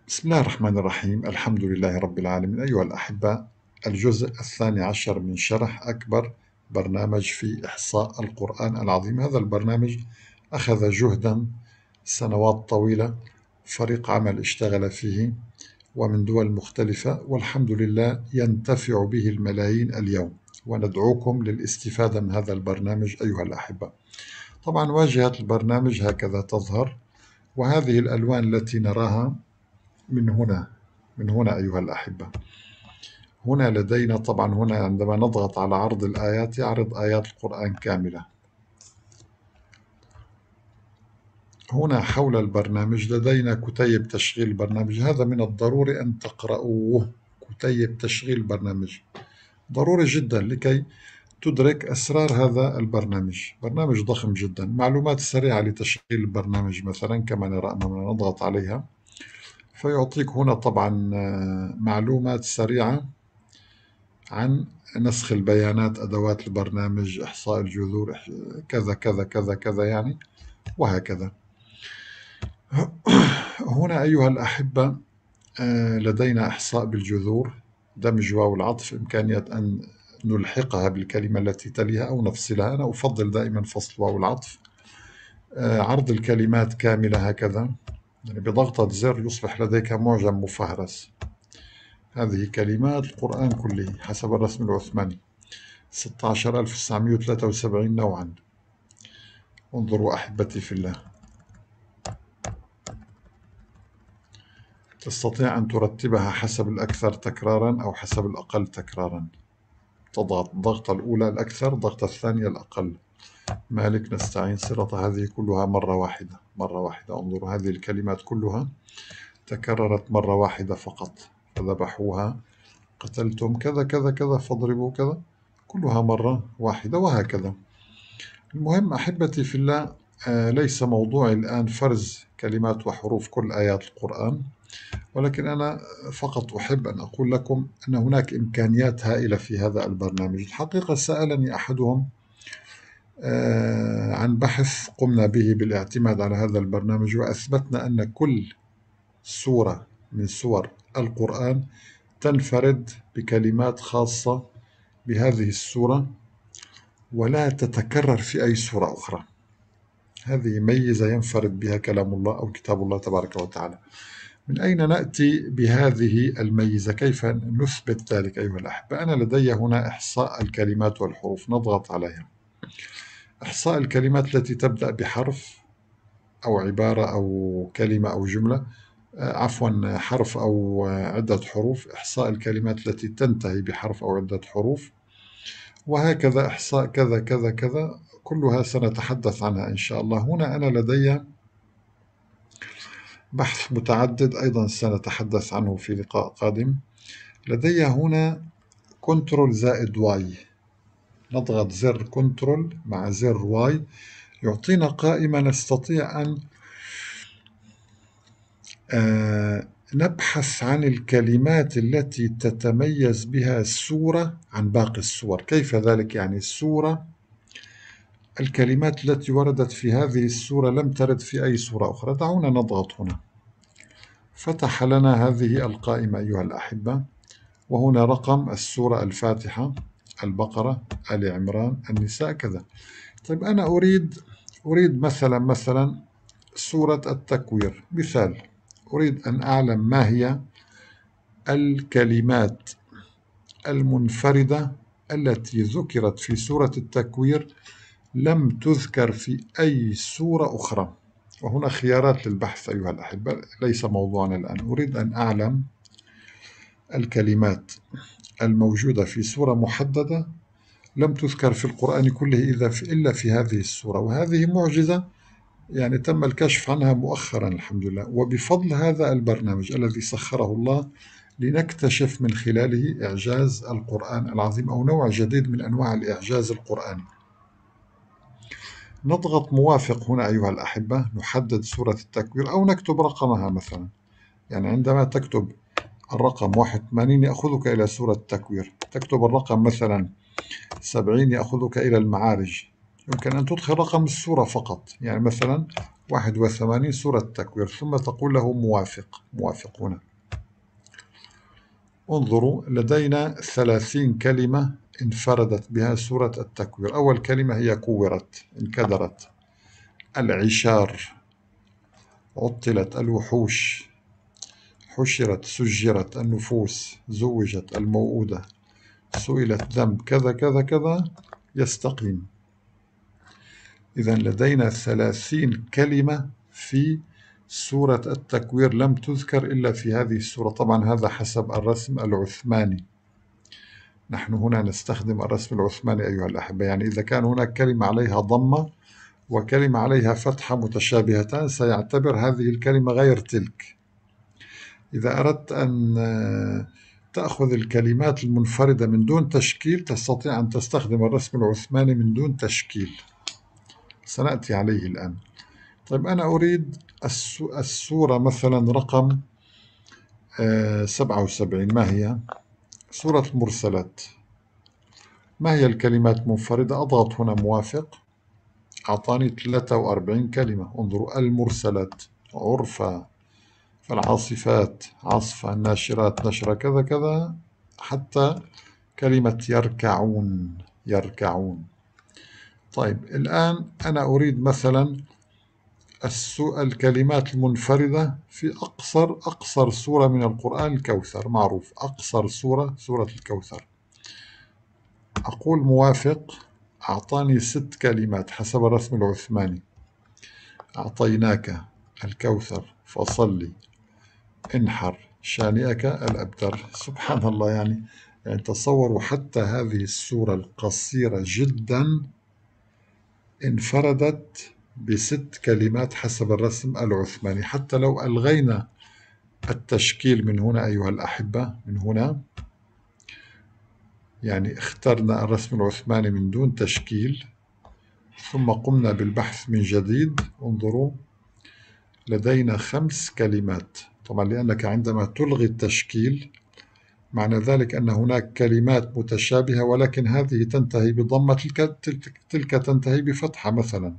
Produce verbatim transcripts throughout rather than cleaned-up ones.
بسم الله الرحمن الرحيم. الحمد لله رب العالمين. أيها الأحبة، الجزء الثاني عشر من شرح أكبر برنامج في إحصاء القرآن العظيم. هذا البرنامج أخذ جهدا سنوات طويلة، فريق عمل اشتغل فيه ومن دول مختلفة، والحمد لله ينتفع به الملايين اليوم، وندعوكم للاستفادة من هذا البرنامج أيها الأحبة. طبعا واجهة البرنامج هكذا تظهر، وهذه الألوان التي نراها من هنا من هنا أيها الأحبة. هنا لدينا طبعا هنا عندما نضغط على عرض الآيات يعرض آيات القرآن كاملة. هنا حول البرنامج لدينا كتيب تشغيل البرنامج، هذا من الضروري أن تقرأوه. كتيب تشغيل البرنامج ضروري جدا لكي تدرك أسرار هذا البرنامج. برنامج ضخم جدا. معلومات سريعة لتشغيل البرنامج مثلا كما نرى أمامنا، نضغط عليها فيعطيك هنا طبعا معلومات سريعة عن نسخ البيانات، أدوات البرنامج، إحصاء الجذور، كذا كذا كذا كذا يعني، وهكذا. هنا أيها الأحبة لدينا إحصاء بالجذور، دمج واو العطف، إمكانية أن نلحقها بالكلمة التي تليها أو نفصلها. أنا أفضل دائما فصل واو العطف. عرض الكلمات كاملة هكذا، يعني بضغطة زر يصبح لديك معجم مفهرس. هذه كلمات القرآن كله حسب الرسم العثماني، ستة عشر ألف وتسعمائة وثلاثة وسبعين نوعا. انظروا أحبتي في الله، تستطيع أن ترتبها حسب الأكثر تكرارا أو حسب الأقل تكرارا. تضغط الضغطة الأولى الأكثر، الضغطة الثانية الأقل. مالك نستعين صراط، هذه كلها مرة واحدة مرة واحدة. انظروا هذه الكلمات كلها تكررت مرة واحدة فقط. فذبحوها، قتلتم، كذا كذا كذا، فاضربوا كذا، كلها مرة واحدة، وهكذا. المهم أحبتي في الله، آه ليس موضوعي الآن فرز كلمات وحروف كل آيات القرآن، ولكن أنا فقط أحب أن أقول لكم أن هناك إمكانيات هائلة في هذا البرنامج. الحقيقة سألني أحدهم آه عن بحث قمنا به بالاعتماد على هذا البرنامج، وأثبتنا أن كل سورة من سور القرآن تنفرد بكلمات خاصة بهذه السورة ولا تتكرر في أي سورة أخرى. هذه ميزة ينفرد بها كلام الله أو كتاب الله تبارك وتعالى. من أين نأتي بهذه الميزة؟ كيف نثبت ذلك أيها الأحبة؟ أنا لدي هنا إحصاء الكلمات والحروف، نضغط عليها. إحصاء الكلمات التي تبدأ بحرف أو عبارة أو كلمة أو جملة، عفوا حرف أو عدة حروف. إحصاء الكلمات التي تنتهي بحرف أو عدة حروف، وهكذا إحصاء كذا كذا كذا، كلها سنتحدث عنها إن شاء الله. هنا أنا لدي بحث متعدد أيضا سنتحدث عنه في لقاء قادم. لدي هنا كنترول زائد واي، نضغط زر كنترول مع زر واي يعطينا قائمة نستطيع أن آه نبحث عن الكلمات التي تتميز بها السورة عن باقي السور. كيف ذلك؟ يعني السورة، الكلمات التي وردت في هذه السورة لم ترد في أي سورة أخرى. دعونا نضغط هنا، فتح لنا هذه القائمة أيها الأحبة، وهنا رقم السورة: الفاتحة، البقرة، آل عمران، النساء، كذا. طيب أنا أريد أريد مثلا مثلا سورة التكوير مثال. أريد أن أعلم ما هي الكلمات المنفردة التي ذكرت في سورة التكوير لم تذكر في أي سورة أخرى. وهنا خيارات للبحث أيها الأحبة، ليس موضوعنا الآن. أريد أن أعلم الكلمات الموجودة في سورة محددة لم تذكر في القرآن كله إذا في إلا في هذه السورة. وهذه معجزة يعني تم الكشف عنها مؤخرا الحمد لله، وبفضل هذا البرنامج الذي سخره الله لنكتشف من خلاله إعجاز القرآن العظيم، أو نوع جديد من أنواع الإعجاز القرآني. نضغط موافق هنا أيها الأحبة، نحدد سورة التكوير أو نكتب رقمها مثلا. يعني عندما تكتب الرقم واحد وثمانين يأخذك إلى سورة التكوير، تكتب الرقم مثلا سبعين يأخذك إلى المعارج. يمكن أن تدخل رقم السورة فقط، يعني مثلا واحد وثمانين سورة التكوير، ثم تقول له موافق موافق هنا. انظروا، لدينا ثلاثين كلمة انفردت بها سورة التكوير. أول كلمة هي كورت، انكدرت. العشار، عطلت. الوحوش، حشرت. سجرت. النفوس، زوجت. الموؤودة، سئلت. ذنب، كذا كذا كذا، يستقيم. إذا لدينا ثلاثين كلمة في سورة التكوير لم تذكر إلا في هذه السورة. طبعا هذا حسب الرسم العثماني، نحن هنا نستخدم الرسم العثماني أيها الأحبة. يعني إذا كان هناك كلمة عليها ضمة وكلمة عليها فتحة متشابهتان سيعتبر هذه الكلمة غير تلك. إذا أردت أن تأخذ الكلمات المنفردة من دون تشكيل تستطيع أن تستخدم الرسم العثماني من دون تشكيل، سنأتي عليه الآن. طيب أنا أريد السورة مثلا رقم سبعة وسبعين، ما هي؟ سورة المرسلات. ما هي الكلمات منفردة؟ أضغط هنا موافق، أعطاني ثلاثة وأربعين كلمة. انظروا، المرسلات، عرفة، فالعاصفات عصفة، الناشرات نشرة، كذا كذا، حتى كلمة يركعون يركعون. طيب الآن أنا أريد مثلا الكلمات المنفردة في أقصر أقصر سورة من القرآن، الكوثر، معروف أقصر سورة سورة الكوثر. أقول موافق، أعطاني ست كلمات حسب الرسم العثماني. أعطيناك، الكوثر، فصلي، انحر، شانئك الأبتر. سبحان الله، يعني يعني تصوروا حتى هذه السورة القصيرة جدا انفردت بست كلمات حسب الرسم العثماني. حتى لو ألغينا التشكيل من هنا أيها الأحبة، من هنا يعني اخترنا الرسم العثماني من دون تشكيل ثم قمنا بالبحث من جديد، انظروا لدينا خمس كلمات. طبعا لأنك عندما تلغي التشكيل معنى ذلك أن هناك كلمات متشابهة ولكن هذه تنتهي بضمة، تلك, تلك, تلك تنتهي بفتحة مثلا.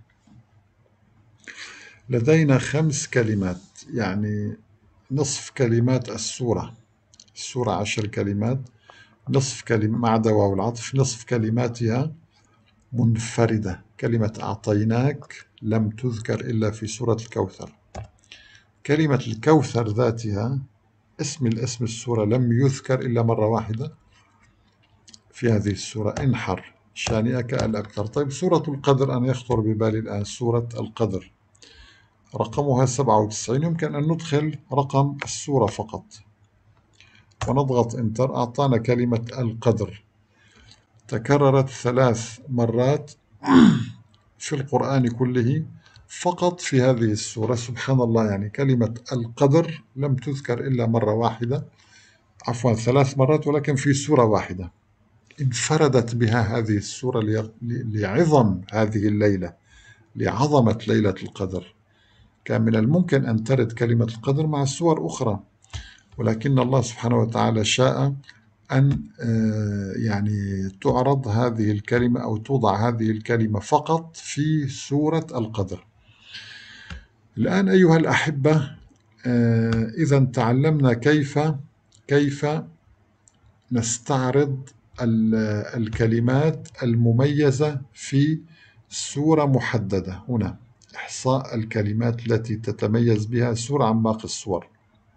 لدينا خمس كلمات، يعني نصف كلمات السورة. السورة عشر كلمات، نصف كلمة مع واو العطف، نصف كلماتها منفردة. كلمة أعطيناك لم تذكر إلا في سورة الكوثر. كلمة الكوثر ذاتها اسم الاسم السورة لم يذكر إلا مرة واحدة في هذه السورة. انحر، شانئك الأبتر. طيب سورة القدر، أنا يخطر ببالي الآن سورة القدر رقمها سبعة وتسعين، يمكن أن ندخل رقم السورة فقط ونضغط انتر، أعطانا كلمة القدر تكررت ثلاث مرات في القرآن كله فقط في هذه السورة. سبحان الله، يعني كلمة القدر لم تذكر إلا مرة واحدة، عفوا ثلاث مرات، ولكن في سورة واحدة انفردت بها هذه السورة لعظم هذه الليلة، لعظمة ليلة القدر. كان من الممكن أن ترد كلمة القدر مع سور أخرى، ولكن الله سبحانه وتعالى شاء أن يعني تعرض هذه الكلمة أو توضع هذه الكلمة فقط في سورة القدر. الآن أيها الأحبة، إذا تعلمنا كيف كيف نستعرض الكلمات المميزة في سورة محددة. هنا إحصاء الكلمات التي تتميز بها السورة عن باقي السور.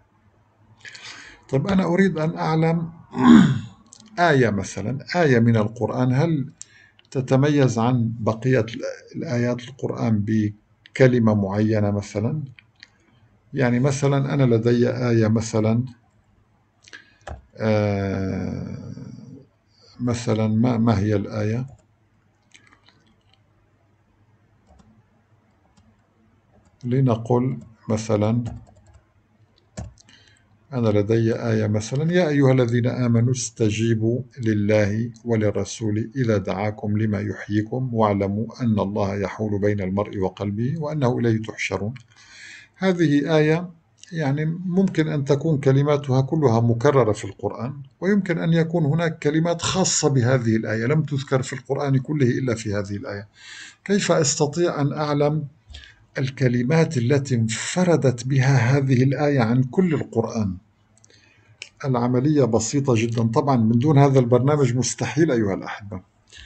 طيب أنا أريد أن أعلم آية مثلا، آية من القرآن هل تتميز عن بقية الآيات القرآن بكلمة معينة مثلا؟ يعني مثلا أنا لدي آية مثلا آه مثلا ما, ما هي الآية؟ لنقل مثلا أنا لدي آية مثلا يا أيها الذين آمنوا استجيبوا لله وللرسول إذا دعاكم لما يحييكم واعلموا أن الله يحول بين المرء وقلبه وأنه إليه تحشرون. هذه آية يعني ممكن أن تكون كلماتها كلها مكررة في القرآن، ويمكن أن يكون هناك كلمات خاصة بهذه الآية لم تذكر في القرآن كله إلا في هذه الآية. كيف أستطيع أن أعلم الكلمات التي انفردت بها هذه الآية عن كل القرآن. العملية بسيطة جدا، طبعا من دون هذا البرنامج مستحيل أيها الأحبة.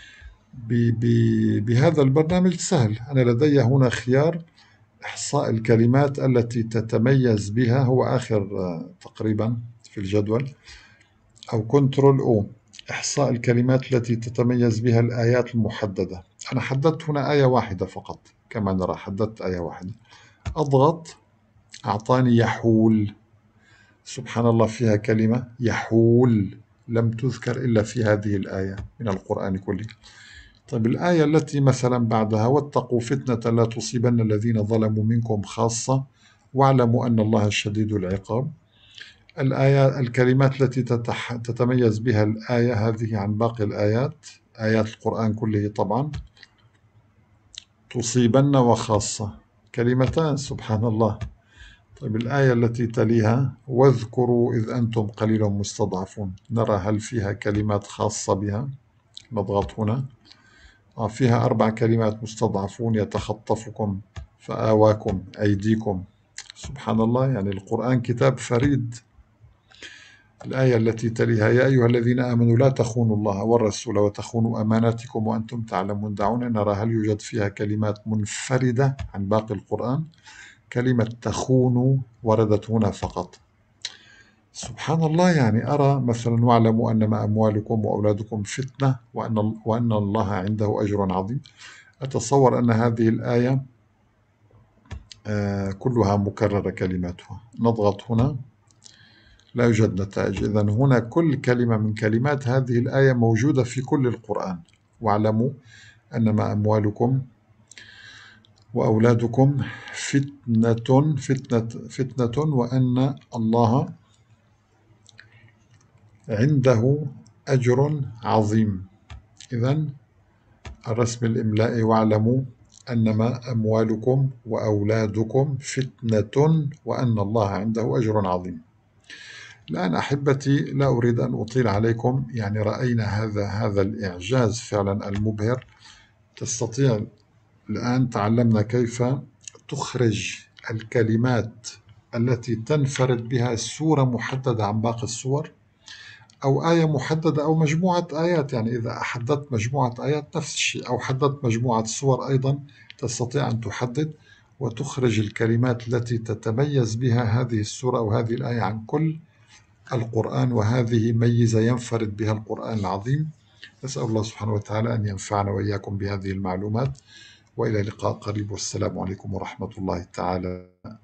بهذا البرنامج سهل، أنا لدي هنا خيار إحصاء الكلمات التي تتميز بها، هو آخر تقريبا في الجدول، أو كنترول أو، إحصاء الكلمات التي تتميز بها الآيات المحددة. أنا حددت هنا آية واحدة فقط، كما نرى حددت آية واحدة، أضغط أعطاني يحول. سبحان الله، فيها كلمة يحول لم تذكر إلا في هذه الآية من القرآن كله. طيب الآية التي مثلا بعدها، واتقوا فتنة لا تصيبن الذين ظلموا منكم خاصة واعلموا أن الله شديد العقاب. الآية الكلمات التي تتح... تتميز بها الآية هذه عن باقي الآيات، آيات القرآن كله طبعا، تصيبن وخاصة، كلمتان سبحان الله. طيب الآية التي تليها، واذكروا إذ أنتم قليل مستضعفون، نرى هل فيها كلمات خاصة بها؟ نضغط هنا، فيها أربع كلمات، مستضعفون، يتخطفكم، فآواكم، أيديكم. سبحان الله، يعني القرآن كتاب فريد. الآية التي تليها، يا أيها الذين آمنوا لا تخونوا الله والرسول وتخونوا أماناتكم وأنتم تعلمون. دعونا نرى هل يوجد فيها كلمات منفردة عن باقي القرآن. كلمة تخونوا وردت هنا فقط. سبحان الله، يعني أرى مثلا واعلموا أنما أموالكم وأولادكم فتنة وأن, وأن الله عنده أجر عظيم. أتصور أن هذه الآية آه كلها مكررة كلماتها. نضغط هنا، لا يوجد نتائج. إذن هنا كل كلمة من كلمات هذه الآية موجودة في كل القرآن. واعلموا أنما أموالكم وأولادكم فتنة فتنة فتنة وأن الله عنده أجر عظيم. إذن الرسم الإملائي، واعلموا أنما أموالكم وأولادكم فتنة وأن الله عنده أجر عظيم. الآن أحبتي، لا أريد أن أطيل عليكم، يعني رأينا هذا هذا الإعجاز فعلا المبهر. تستطيع الآن، تعلمنا كيف تخرج الكلمات التي تنفرد بها السورة محددة عن باقي السور، أو آية محددة، أو مجموعة آيات. يعني إذا حددت مجموعة آيات نفس الشيء، أو حددت مجموعة سور أيضا تستطيع أن تحدد وتخرج الكلمات التي تتميز بها هذه السورة أو هذه الآية عن كل القرآن. وهذه ميزة ينفرد بها القرآن العظيم. نسأل الله سبحانه وتعالى أن ينفعنا وإياكم بهذه المعلومات، وإلى لقاء قريب، والسلام عليكم ورحمة الله تعالى